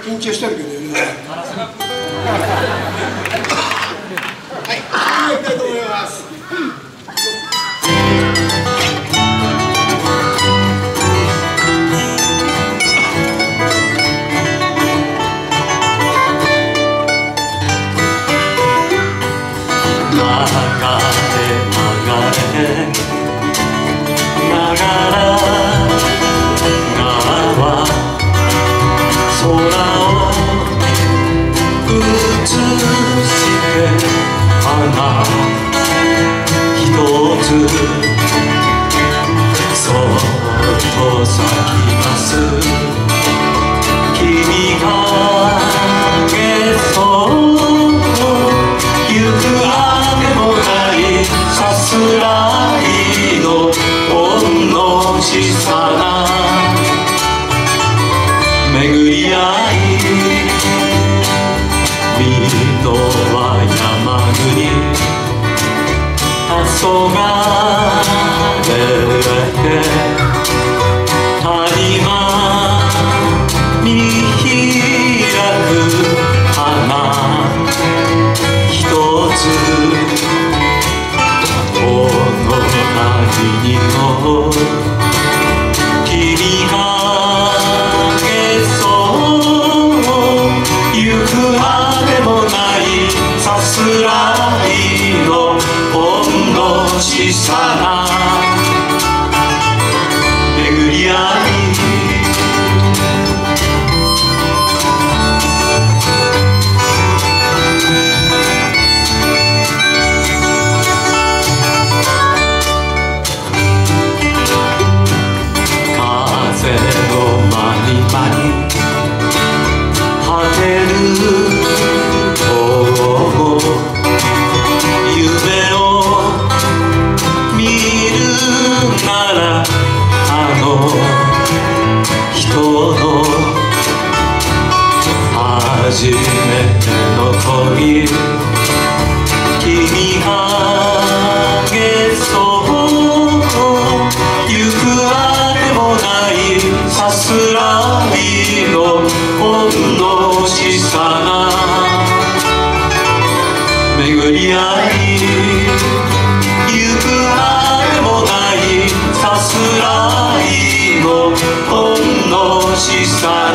緊張してるけどよね。はい、やりたいと思います。 そっと咲きます君がげそう行くあてもないさすらいのほんの小さな巡り合い水戸は山国黄昏れて谷間に開く花ひとつこの旅にも君がけそう行くあてもないさすらいの小さな巡り合い風のまにまに果てる方も夢を見るならあの人の初めての恋君がげそう行くあてもないさすらいのほんの小さな巡り合い行くあてもないさすらいのほんの小さな